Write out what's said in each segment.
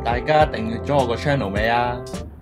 大家訂閱咗我個 channel 未啊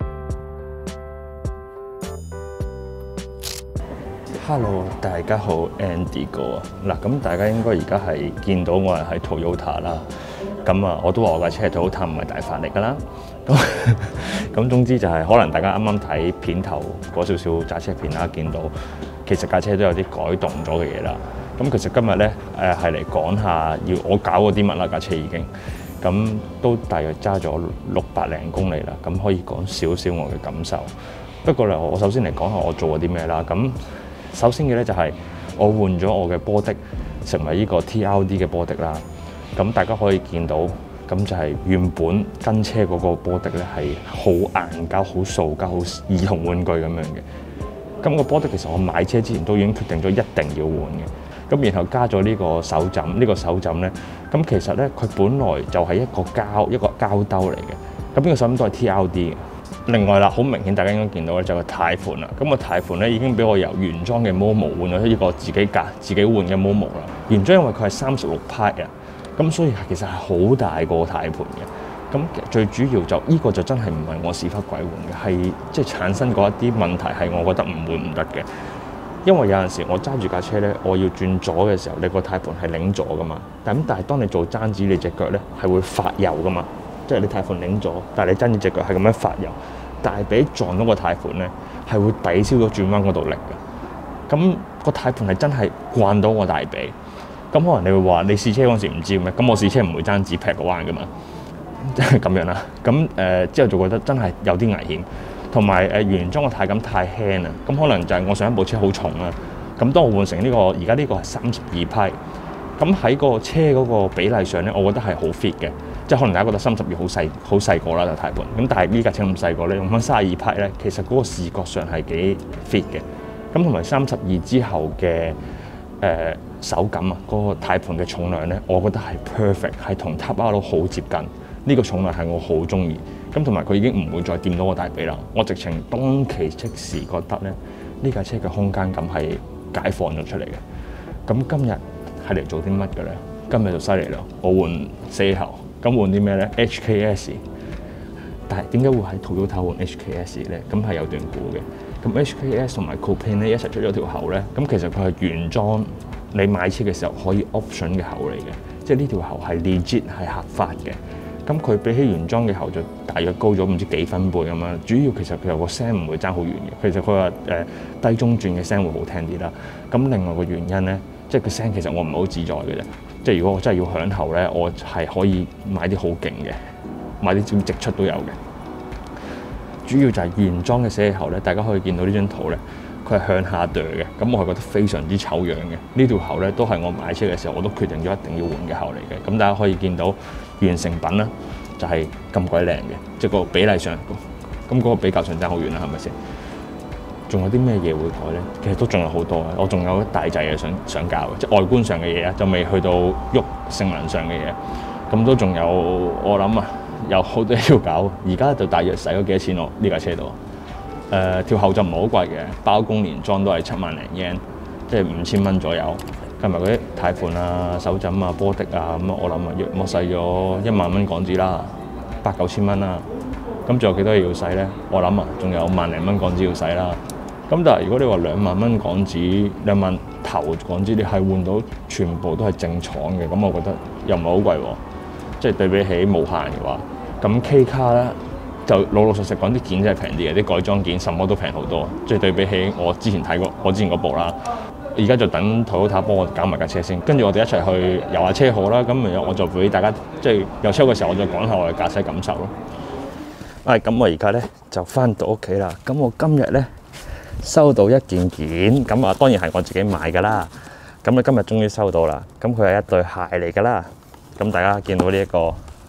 Hello， 大家好 ，Andy 哥啊！嗱，咁大家應該而家係見到我係喺 Toyota 啦。咁啊，我都話我架車係 Toyota，唔係大法嚟㗎啦。咁總之就係可能大家啱啱睇片頭嗰少少揸車片啦，見到其實架車都有啲改動咗嘅嘢啦。咁其實今日咧係嚟講下要我搞嗰啲乜啦，架車已經咁都大約揸咗600零公里啦。咁可以講少少我嘅感受。不過咧，我首先嚟講下我做過啲咩啦。咁首先嘅咧就係我換咗我嘅波的，成為呢個 TRD 嘅波的啦。咁大家可以見到，咁就係原本跟車嗰個波的咧係好硬膠、好塑膠、好兒童玩具咁樣嘅。咁個波的其實我買車之前都已經決定咗一定要換嘅。咁然後加咗呢個手枕，呢個手枕咧，咁其實咧佢本來就係一個膠兜嚟嘅。咁呢個手枕都係 TRD 嘅。另外啦，好明顯大家應該見到咧就係個軚盤啦。咁個軚盤咧已經俾我由原裝嘅 Momo 換咗呢個自己換嘅 Momo 啦。原裝因為佢係36派啊，咁所以其實係好大個軚盤嘅。咁最主要就呢個就真係唔係我屎忽鬼換嘅，係即係產生過一啲問題係我覺得唔換唔得嘅。因為有陣時我揸住架車咧，我要轉左嘅時候，你個軚盤係擰左噶嘛。但係當你做爭子，你隻腳咧係會發油噶嘛。即係你軚盤擰咗，但係你爭住隻腳係咁樣發油，大髀撞到個軚盤咧，係會抵消咗轉彎嗰度力嘅。咁個軚盤係真係慣到我大髀。咁可能你會話你試車嗰陣時唔知咩？咁我試車唔會爭子劈個彎噶嘛，即係咁樣啦。咁之後就覺得真係有啲危險，同埋原裝個軚感太輕啦。咁可能就係我上一部車好重啦。咁當我換成呢個而家呢個係32批，咁喺個車嗰個比例上咧，我覺得係好 fit 嘅。即係可能大家覺得32好細個啦，就軚盤。咁但係呢架車咁細個咧，用翻32批咧，其實嗰個視覺上係幾 fit 嘅。咁同埋32之後嘅手感啊，嗰個軚盤嘅重量咧，我覺得係 perfect， 係同 Type R 好接近。呢個重量係我好中意。咁同埋佢已經唔會再掂到我大髀啦。我直情當期即時覺得咧，呢架車嘅空間感係解放咗出嚟嘅。咁今日係嚟做啲乜嘅咧？今日就犀利啦！我換4喉。咁換啲咩咧 ？HKS， 但係點解會喺 Toyota 換 HKS 咧？咁係有段故嘅。咁 HKS 同埋 Copane 咧一齊出咗條喉咧。咁其實佢係原裝，你買車嘅時候可以 option 嘅喉嚟嘅，即係呢條喉係 legit 係合法嘅。咁佢比起原裝嘅喉就大約高咗唔知幾分貝咁樣。主要其實佢有個聲唔會爭好遠嘅。其實佢話低中轉嘅聲會好聽啲啦。咁另外個原因咧，即係個聲其實我唔係好自在嘅啫。即係如果我真係要響喉咧，我係可以買啲好勁嘅，買啲直出都有嘅。主要就係原裝嘅死氣喉咧，大家可以見到呢張圖咧，佢係向下墜嘅，咁我係覺得非常之醜樣嘅。呢條喉咧都係我買車嘅時候我都決定咗一定要換嘅喉嚟嘅。咁大家可以見到完成品啦，就係咁鬼靚嘅，即係個比例上，咁嗰個比較上爭好遠啦，係咪先？仲有啲咩嘢會改咧？其實都仲有好多嘅，我仲有一大劑嘢想教嘅，即係外觀上嘅嘢啊，就未去到喐性能上嘅嘢。咁都仲有，我諗啊，有好多嘢要搞。而家就大約使咗幾多錢我呢架車度？條喉就唔係好貴嘅，包工連裝都係7萬零yen，即係5000蚊左右。加埋嗰啲軚盤啊、手枕啊、波的啊，咁我諗啊，約莫使咗1萬蚊港紙啦，8、9千蚊啦。咁仲有幾多嘢要使咧？我諗啊，仲有萬零蚊港紙要使啦。咁但係如果你話2萬蚊港紙、2萬頭港紙，你係換到全部都係正廠嘅，咁我覺得又唔係好貴喎。即係對比起無限嘅話，咁 K 卡咧就老老實實講啲件真係平啲嘅，啲改裝件什麼都平好多。即係對比起我之前睇過我之前嗰部啦，而家就等 Toyota幫我搞埋架車先，跟住我哋一齊去遊下車河啦。咁然後我就俾大家即係遊車嘅時候，我再講下我嘅駕駛感受咯。咁我而家咧就翻到屋企啦。咁我今日咧收到一件，咁啊當然係我自己買㗎啦。咁你今日終於收到啦。咁佢係一對鞋嚟㗎啦。咁大家見到呢一個，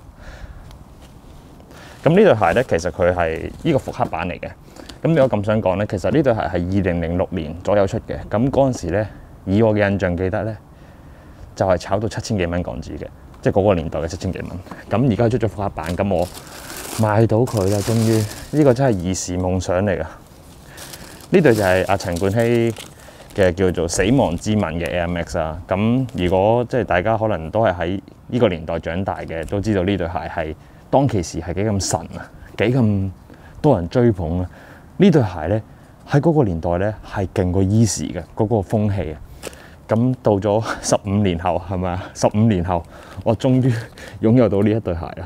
咁呢對鞋咧其實佢係呢個復刻版嚟嘅。咁點解咁想講咧？其實呢對鞋係2006年左右出嘅。咁嗰陣時咧，以我嘅印象記得咧，就係炒到7000幾蚊港紙嘅，即係嗰個年代嘅7000幾蚊。咁而家出咗復刻版，咁我買到佢啦，終於呢個真係兒時夢想嚟㗎。呢對就係阿陳冠希嘅叫做死亡之吻嘅 Air Max 啊。咁如果即係大家可能都係喺呢個年代長大嘅，都知道呢對鞋係當其時係幾咁神啊，幾咁多人追捧啊！呢對鞋咧喺嗰個年代咧係勁過 Yeezy 嘅嗰個風氣啊！咁到咗15年後係咪啊？15年後我終於擁有到呢一對鞋啊！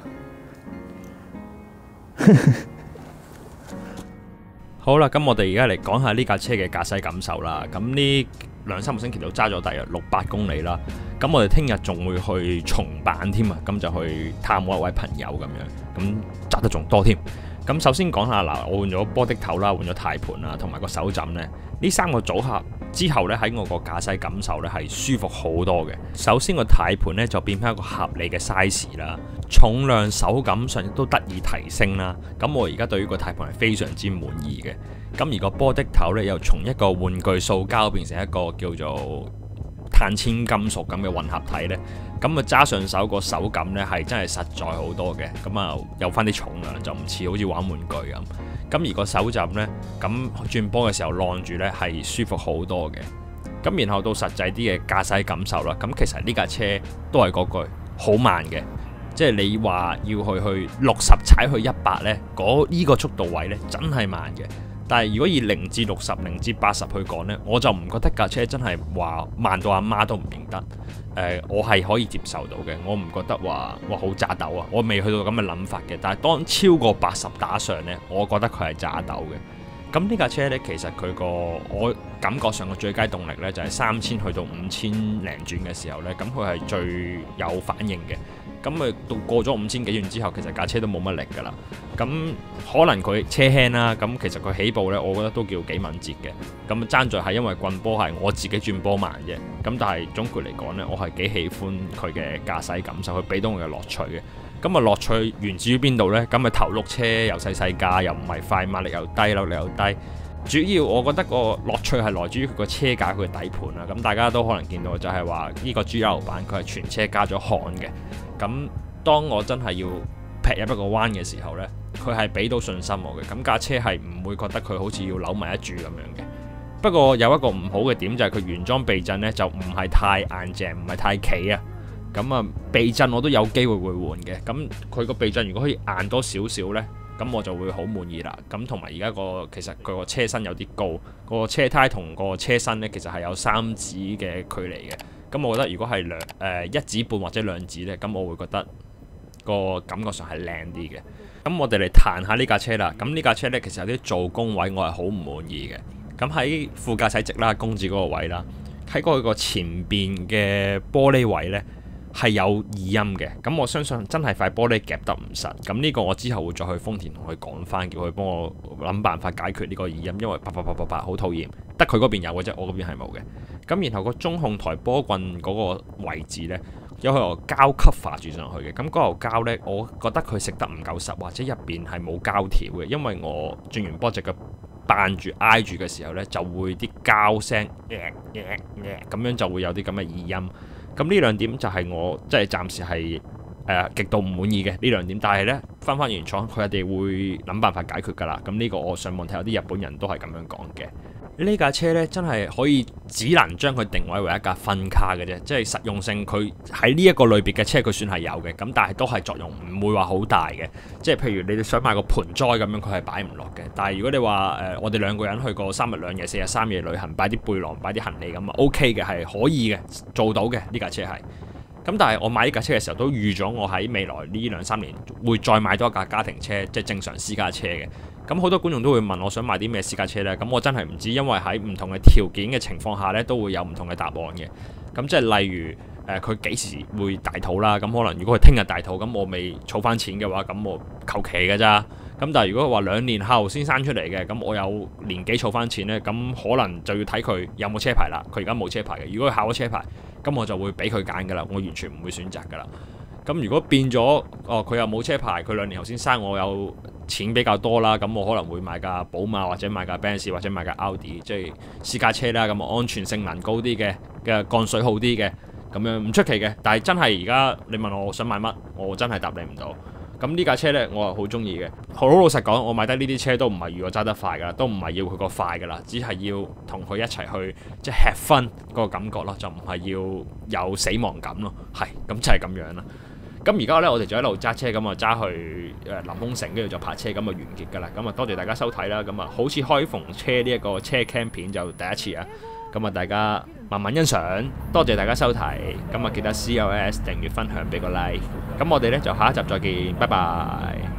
好啦，咁我哋而家嚟講下呢架車嘅駕駛感受啦。咁呢2-3個星期就揸咗大約600公里啦。咁我哋聽日仲會去重版添啊，咁就去探我一位朋友咁樣，咁揸得仲多添。咁首先講下嗱，我換咗波的頭啦，換咗軚盤啦，同埋個手枕呢。呢3個組合之後呢，喺我個駕駛感受呢係舒服好多嘅。首先個軚盤呢就變翻一個合理嘅 size 啦，重量手感上亦都得以提升啦。咁我而家對於個軚盤係非常之滿意嘅。咁而個波的頭呢，又從一個玩具塑膠變成一個叫做碳纖金屬咁嘅混合體呢。咁啊揸上手個手感呢係真係實在好多嘅。咁啊有翻啲重量，就唔似好似玩玩具咁。咁而個手枕呢，咁轉波嘅時候晾住呢係舒服好多嘅。咁然後到實際啲嘅駕駛感受啦，咁其實呢架車都係嗰句好慢嘅，即係你話要去60踩去100呢，呢個速度位呢真係慢嘅。但係如果以0至60、0至80去講呢，我就唔覺得架車真係話慢到阿媽都唔認得。我係可以接受到嘅，我唔覺得話好渣斗啊，我未去到咁嘅諗法嘅。但係當超過80打上呢，我覺得佢係渣斗嘅。咁呢架車呢，其實佢我感覺上嘅最佳動力呢，就係3000去到5000零轉嘅時候呢，咁佢係最有反應嘅。咁啊到過咗5000幾轉之後，其實架車都冇乜力㗎啦。咁可能佢車輕啦，咁其實佢起步呢，我覺得都叫幾敏捷嘅。咁爭在係因為棍波係我自己轉波慢啫。咁但係總括嚟講呢，我係幾喜歡佢嘅駕駛感受，佢俾到我嘅樂趣嘅。咁啊樂趣源自於邊度呢？咁啊頭轆車又細細架，又唔係快，馬力又低，扭力又低。主要我覺得個樂趣係來自於佢個車架佢嘅底盤啦。咁大家都可能見到就係話呢個 GL 版佢係全車加咗焊嘅。咁當我真係要劈入一個彎嘅時候呢，佢係俾到信心我嘅。咁架車係唔會覺得佢好似要扭埋一柱咁樣嘅。不過有一個唔好嘅點就係佢原裝避震呢，就唔係太硬淨，唔係太企啊。咁啊避震我都有機會會換嘅。咁佢個避震如果可以硬多少少呢，咁我就會好滿意啦。咁同埋而家其實佢個車身有啲高，個車胎同個車身呢，其實係有3指嘅距離嘅。咁我覺得如果係1指半或者2指呢，咁我會覺得個感覺上係靚啲嘅。咁我哋嚟彈下呢架車啦。咁呢架車呢，其實有啲做工位我係好唔滿意嘅。咁喺副駕駛席啦、公子嗰個位啦，喺嗰個前邊嘅玻璃位呢，係有異音嘅。咁我相信真係塊玻璃夾得唔實。咁呢個我之後會再去豐田同佢講翻，叫佢幫我諗辦法解決呢個異音，因為啪好討厭。得佢嗰邊有嘅啫，我嗰邊係冇嘅。咁然後個中控台波棍嗰個位置呢，有嚿膠 cover 住上去嘅。咁嗰嚿膠呢，我覺得佢食得唔夠實，或者入邊係冇膠條嘅。因為我轉完波隻腳扮住挨住嘅時候呢，就會啲膠聲咁樣就會有啲咁嘅異音。咁呢2點就係我即係暫時係極度唔滿意嘅呢2點。但係呢，翻原廠佢哋會諗辦法解決㗎啦。咁呢個我上網睇有啲日本人都係咁樣講嘅。呢架車呢，真係可以只能將佢定位為一架分卡嘅啫，即係實用性佢喺呢一個類別嘅車佢算係有嘅，咁但係都係作用唔會話好大嘅。即係譬如你哋想買個盆栽咁樣，佢係擺唔落嘅。但係如果你話我哋2個人去個3日2夜4日3夜旅行，擺啲背囊擺啲行李咁啊 OK 嘅，係可以嘅，做到嘅呢架車係。咁但係我買呢架車嘅時候都預咗我喺未來呢2-3年會再買多一架家庭車，即係正常私家車嘅。咁好多觀眾都會問我想買啲咩私家車呢？咁我真係唔知，因為喺唔同嘅條件嘅情況下呢，都會有唔同嘅答案嘅。咁即係例如佢幾時會大肚啦？咁可能如果佢聽日大肚，咁我未儲翻錢嘅話，咁我求其嘅咋。咁但係如果話2年後先生出嚟嘅，咁我有年幾儲翻錢呢？咁可能就要睇佢有冇車牌啦。佢而家冇車牌嘅，如果佢考咗車牌，咁我就會俾佢揀噶啦，我完全唔會選擇噶啦。咁如果變咗佢又冇車牌，佢2年後先生，我有錢比較多啦，咁我可能會買架寶馬或者買架 Benz 或者買架 Audi， 即係私家車啦，咁安全性能高啲嘅降水好啲嘅，咁樣唔出奇嘅。但係真係而家你問我想買乜，我真係答你唔到。咁呢架車呢，我係好中意嘅。好老實講，我買得呢啲車都唔係如果揸得快噶，都唔係要佢個快噶啦，只係要同佢一齊去即係 have fun 嗰個感覺咯，就唔係要有死亡感咯。係咁就係咁樣啦。 咁而家咧，我哋就喺度揸車，咁啊揸去臨風城，跟住就泊車，咁啊完結㗎啦。咁啊多謝大家收睇啦。咁啊好似開篷車呢一個車 cam 片就第一次啊。咁啊大家慢慢欣賞，多謝大家收睇。咁啊記得 CLS 訂閱分享俾個 like。咁我哋咧就下一集再見，拜拜。